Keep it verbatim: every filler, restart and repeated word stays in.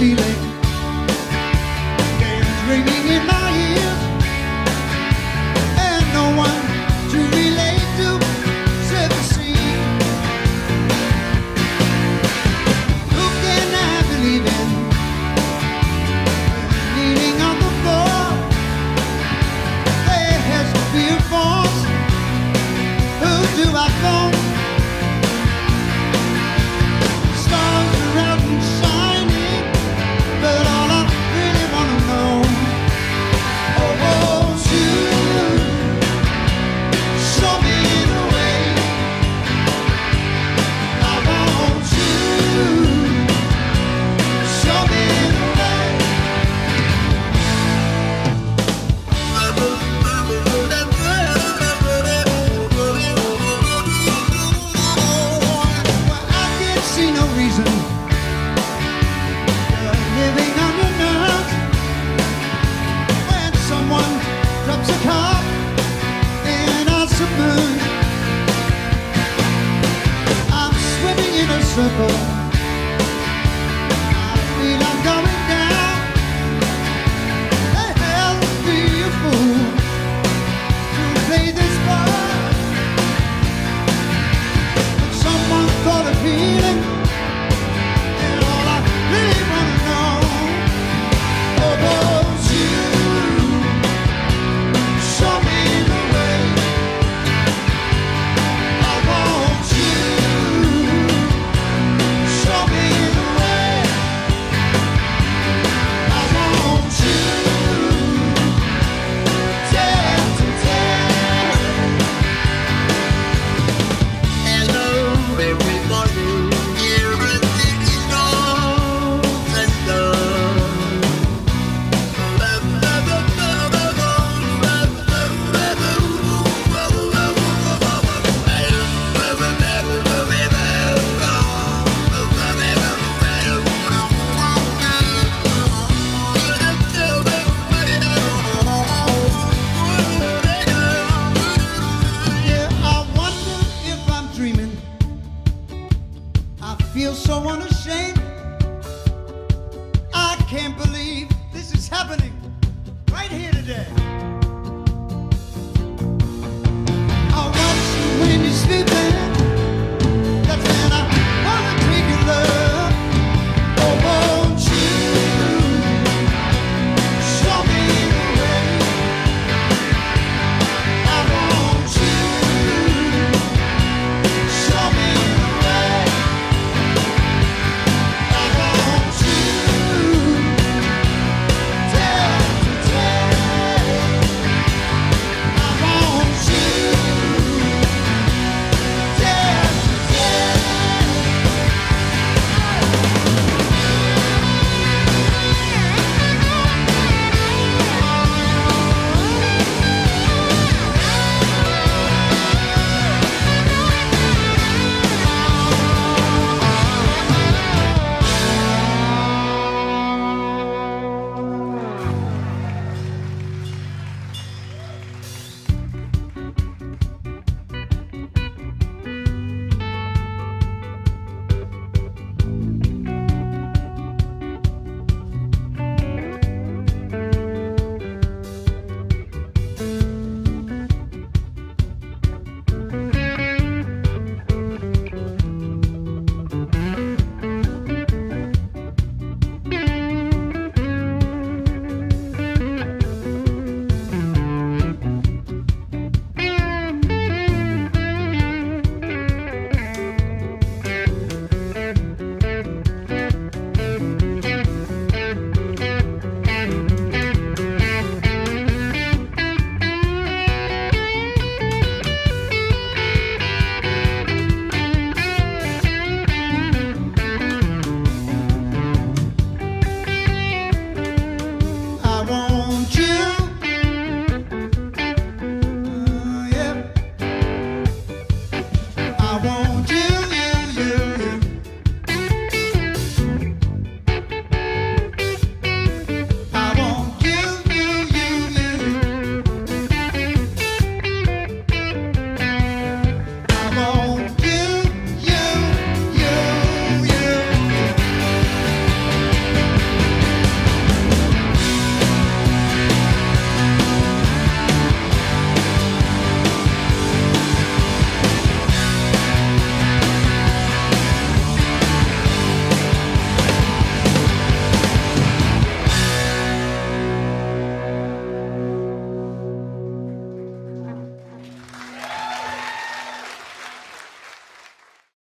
feeling, there's ringing in my ears, and no one to relate to except the sea. Who can I believe in? Leaning on the floor, there has to be a force. Who do I phone? Stars are out and shining, but all I really wanna know, oh, won't you show me the way? I want you show me the way. Well, I can't see no reason for living under nerves when someone drops a card and I submerge. I'm swimming in a circle. I feel I'm going down. There has to be a fool to play this part. But someone thought of healing, and all I really wanna know, oh, won't you show me the way? I want you show me the way. I want you tell to tell. Hello, everybody. Everything is gold and Yeah, I wonder if I'm dreaming. I feel so unashamed. I can't believe this is happening.